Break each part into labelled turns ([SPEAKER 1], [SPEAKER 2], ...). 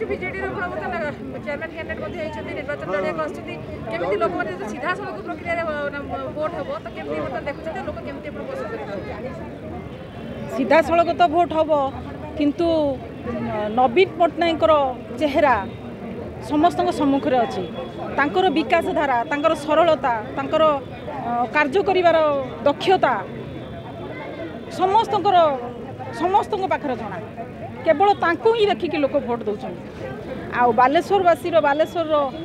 [SPEAKER 1] देखु बीजेडी रो chairman candidate निर्वाचन लड़िया केमी लोक सीधा सड़क प्रक्रिया भोट हम तो केमी देखुं लोक केमी
[SPEAKER 2] सीधा सड़क तो भोट हम किंतु नवीन पट्टनायक चेहरा समस्त सम्मुख में अच्छी तांकर विकास धारा तांकर सरलता तांकर कार्य करिवार दक्षता समस्त पाखरे जना केवल तांको ही देखिक लोक भोट दौरान आ बालेश्वरवासी बालेश्वर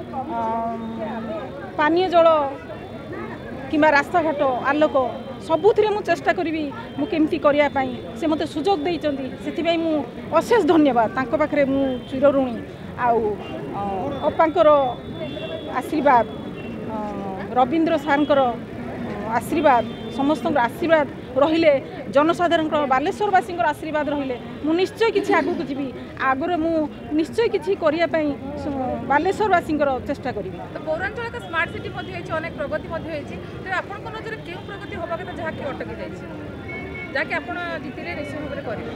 [SPEAKER 2] पानीय जल कि रास्ता घाट आलोक सबुथिरे मु चेष्टा करी मुझे करने से मत सुजोग देते मु अशेष धन्यवाद तांको पाखरे मु चिरऋणी आपांकर आशीर्वाद रवींद्र सारंकर आशीर्वाद समस्त आशीर्वाद रहिले जनसाधारण बालेश्वरवासी आशीर्वाद रहिले मु निश्चय किसी आगू को जी आगे मु निश्चय किसी करने बालेश्वरवासी चेष्टा करी।
[SPEAKER 1] तो पौरांचल का स्मार्ट सिटी अनेक प्रगति आपण नजर क्यों प्रगति होगा कथा जहाँ अटकी जाकि आप जीतिले निश्चय भाव करेंगे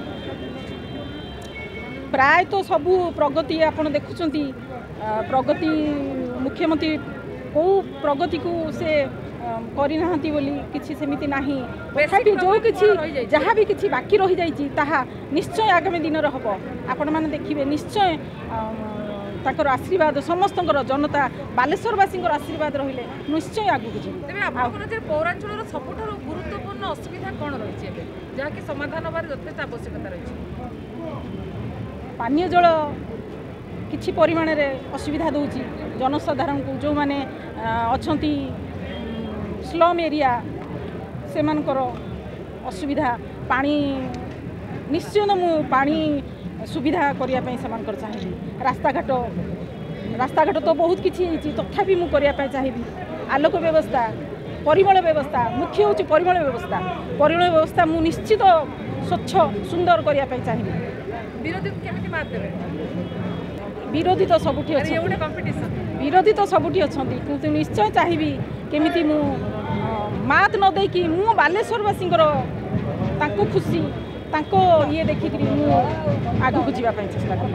[SPEAKER 2] प्राय तो सबू प्रगति आप देखुं प्रगति मुख्यमंत्री कौ प्रगति को से करना किसी सेमिति नाही तथापि जो किसी जहाँ भी किसी बाकी रही जाइए ताहा निश्चय आगामी दिन हम आपण मैंने देखिए निश्चय ताकर आशीर्वाद समस्त जनता बालेश्वरवासी आशीर्वाद रहिले निश्चय आगू जी।
[SPEAKER 1] पौरांचल सबुठ गुरुत्वपूर्ण असुविधा कौन रही है जहाँकि समाधान होबार यथेष्ट आवश्यकता रही
[SPEAKER 2] पानीय जल किछि परिमाण रे असुविधा दउची जनसाधारण को जो माने अछंती स्लम एरिया से मानकर असुविधा पानी निश्चय मु पानी सुविधा करने से चाहिए रास्ता घाट तो बहुत किसी तथापि मु करने चाहिए आलोक व्यवस्था परिमल व्यवस्था मुख्य हूँ परिमल व्यवस्था मु निश्चित स्वच्छ सुंदर करने चाहिए।
[SPEAKER 1] विरोधी केमिति मात देबे
[SPEAKER 2] विरोधी तो सबुठी अच्छे विरोधी तो सबुठी अच्छा किंतु निश्चय चाहिए केमिति मु मात न देकी मु बालेश्वरवासी खुशी तांको ये देखिक आगू को जावाई चेष्टा कर।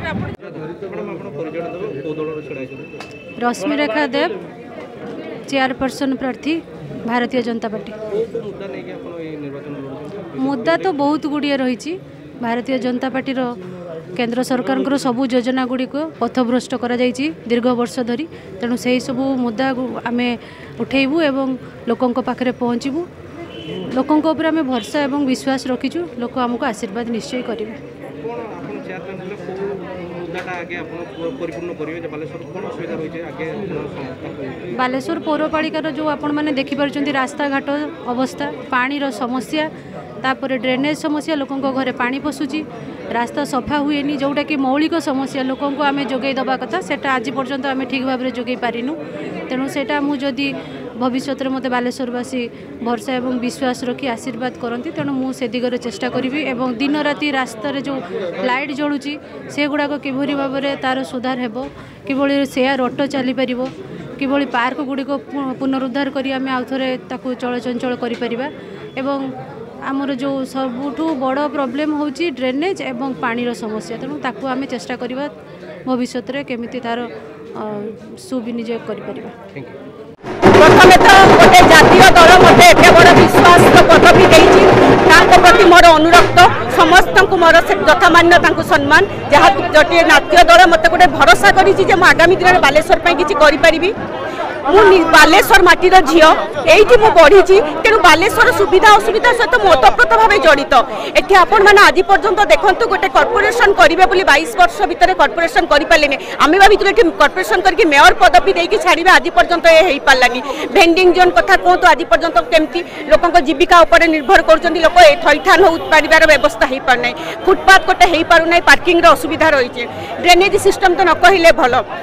[SPEAKER 3] रश्मिरेखा देव चेयरपर्सन प्रार्थी भारतीय जनता पार्टी। मुद्दा तो बहुत गुड़िए रही भारतीय जनता पार्टी केंद्र सरकार सबू योजना गुड़ी को पथभ्रष्ट करा दीर्घ वर्ष धरी तेणु से सबू मुद्दा आम उठेबू एवं लोकों पाखे पहुँचबू लोकों उपर आम भरसा एवं विश्वास रखीचु लोक आमको आशीर्वाद निश्चय करेंगे। बालेश्वर पौरपालिकार जो आपण मैंने देखिपुं रास्ता घाट अवस्था पानी समस्या तापर ड्रेनेज समस्या लोकों घरे पानी पशुची रास्ता सफा हुए जोटा कि मौलिक समस्या लोकों को आम जोगई दबा कथा सेटा आज पर्यंत आम ठीक भाव में जोगई पारिनु तेणु सेटा मुझे भविष्य में मत बालेश्वरवासी भरसा एवं विश्वास रखी आशीर्वाद करती तेणु मुझे दिगरे चेष्टा करी एवं दिन राति रास्तार जो लाइट जलुची से गुड़ाक किभली भाव में तार सुधार हेब किभली सेयार ऑटो चली पार किभली पार्क गुड़िक पुनरुद्धार करी आम आउ थे चलचंचल करिपरिबा एवं आमर जो सबुठू बड़ प्रॉब्लम होची ड्रेनेज एवं पानीर समस्या तेणु ताकू आम चेष्टा करवा भविष्य में केमिति तार सुविनियोग करिपरिबा।
[SPEAKER 4] प्रथम तो गोटे जातीय दल मत एत बड़ विश्वास पदवी प्रति मोर अनुरक्त समस्त मोर यथामान्य सम्मान जहाँ गोटे जातीय दल मत गोटे भरोसा कर आगामी दिन में बालेश्वर किसी करी बालेश्वर माटीर झील ये बढ़ी तेणु बालेश्वर सुविधा असुविधा सहित ओतप्रोत भाव जड़ित ये आपण मैंने आज पर्यंत देखूँ गोटे कर्पोरेसन करेंगे 22 वर्ष भितर कर्पोरेसन कर पारे आम भाई कर्पोरेसन करके मेयर पदवी देकी छाड़े आज पर्यंत ये हो पारानी भेंडिंग जोन कथा कहतु आज पर्यंत केमती लोक जीविका उपर निर्भर कर लोक थईथान हो पार व्यवस्था हो पारना फुटपाथ गोटे हो पारना पार्किंग असुविधा रही ड्रेनेज सिस्टम तो न कहले भल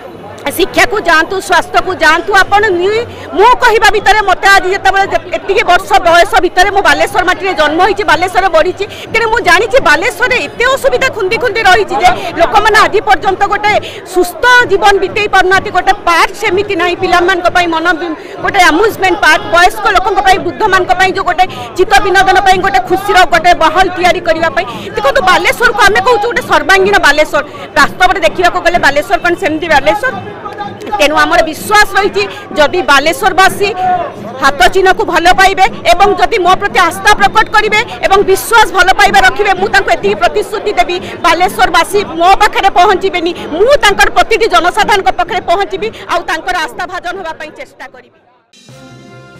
[SPEAKER 4] शिक्षा को जातु स्वास्थ्य को जातु आपण मु कहवा भितर मत आज जिते वर्ष बयस भितर मु बालेश्वर माटी जन्म होती बालेश्वर बढ़ी तेणु मुझे जानी बालेश्वर एत असुविधा खुंदी खुंदी रही लोक मैंने आज पर्यंत गोटे सुस्थ जीवन बीतई पारना गोटे पार्क सेमती ना पाई मन गोटे अम्यूजमेंट पार्क वयस्क लोक वृद्ध मान जो गोटे चित्त विनोदन गोटे खुशी गोटे महल या देखो बालेश्वर को आम कहूँ गोटे सर्वांगीण बालेश्वर वास्तव में देखा गले बालेश्वर कौन सेमती बालेश्वर तेणु आम विश्वास रही जदि बालेश्वरवासी हाथ चिन्ह को भल पाइबे एवं जदि मो प्रति आस्था प्रकट करेंगे एवं विश्वास भल पाइबा रखिए मुझे प्रतिश्रुति देवी बालेश्वरवासी मो पाखे पहुँचबेनी मुझे प्रतिटी जनसाधारण पाखे पहुँची आस्था भाजन होगापी चेष्टा करी।